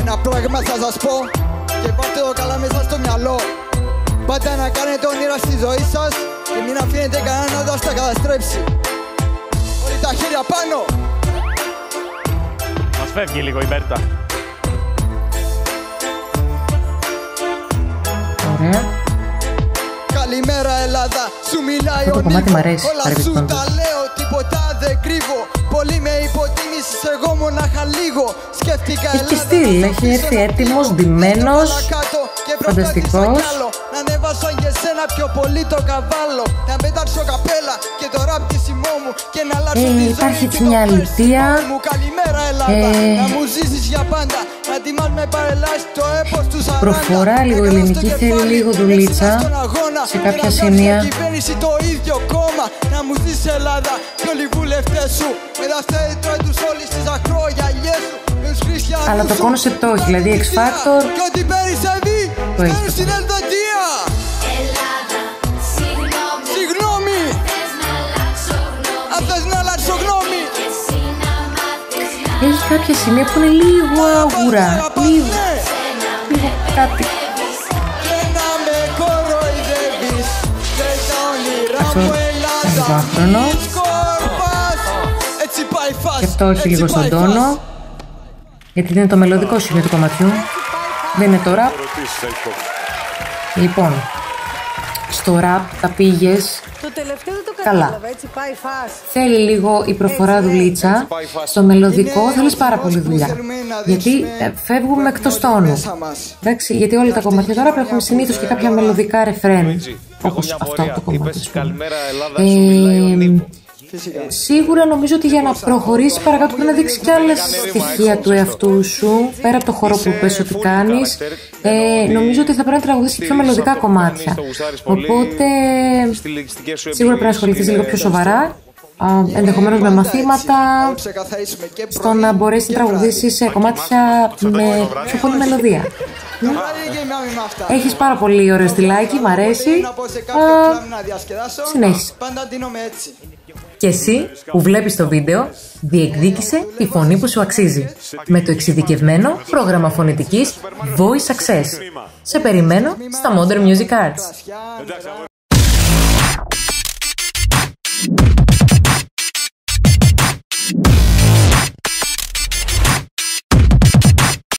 Ένα πράγμα θα σας πω και πάρτε το καλά μέσα στο μυαλό. Πάντα να κάνετε όνειρα στη ζωή σας και μην αφήνετε κανένα να σας τα καταστρέψει. Όλοι τα χέρια πάνω. Μας φεύγει λίγο η Μπέρτα. Ωραία. Καλημέρα Ελλάδα, σου μιλάει αυτό ο το κομμάτι μ' Νίκο. αρέσει, Όλα σου τα λέω, τίποτα δεν κρύβω. Πολύ με υποτίμησες, εγώ μονάχα λίγο. Σκέφτηκα έχει και στυλ, έχει έρθει έτοιμος, ντυμένος, φανταστικός. Να ανέβασω για σένα πιο πολύ το καβάλο. Να πετάξω καπέλα και το ράπτισιμό μου και να αλλάξω τη ζωή. Υπάρχει έτσι μια αλήθεια. Καλημέρα Ελλάδα, να μου ζήσεις για πάντα. Να τιμάς με παρελάσεις το έπος του 40. Προφορά λίγο ελληνική, θέλει λίγο δουλίτσα σε κάποια σημεία. Το ίδιο κόμμα, να μου ζεις Ελλάδα και όλοι οι βουλευτές σου. Με τα στέλνει τους όλοι στις ακρογιαλιές σου. Αλλά το κόνσεπτ όχι, δηλαδή X Factor και ό,τι περισσεύει το έχει. στην Ελβετία. Συγγνώμη, αν θες να αλλάξω γνώμη. Έχει κάποια σημεία που είναι λίγο άγουρα, λίγο κάτι. Αυτό είναι το άχρονο. Και αυτό όχι λίγο στον τόνο, γιατί είναι το μελωδικό σημείο του κομματιού. Δεν είναι το ραπ. Λοιπόν, στο ραπ τα πήγες καλά. Θέλει λίγο η προφορά δουλίτσα. Στο μελωδικό θέλεις πάρα πολύ δουλειά, γιατί φεύγουμε εκτός τόνου. Εντάξει, γιατί όλα τα κομμάτια τώρα έχουν συνήθως και κάποια μελωδικά ρεφρέν, όπως αυτό το κομμάτι. Σίγουρα νομίζω ότι για να προχωρήσει παρακάτω πρέπει να δείξει και άλλα στοιχεία του εαυτού σου, πέρα από το χώρο που πες ότι κάνεις. Νομίζω ότι θα πρέπει να τραγουδήσεις πιο μελωδικά κομμάτια. Οπότε σίγουρα πρέπει να ασχοληθείς λίγο πιο σοβαρά, ενδεχομένως με μαθήματα, στο να μπορέσεις να τραγουδήσεις κομμάτια με πιο πολύ μελωδία. Έχεις πάρα πολύ ωραίο στυλάκι, μ' αρέσει. Συνέχισε. Και εσύ που βλέπεις το βίντεο, διεκδίκησε τη φωνή που σου αξίζει με το εξειδικευμένο πρόγραμμα φωνητικής Voice Access. Σε περιμένω στα Modern Music Arts.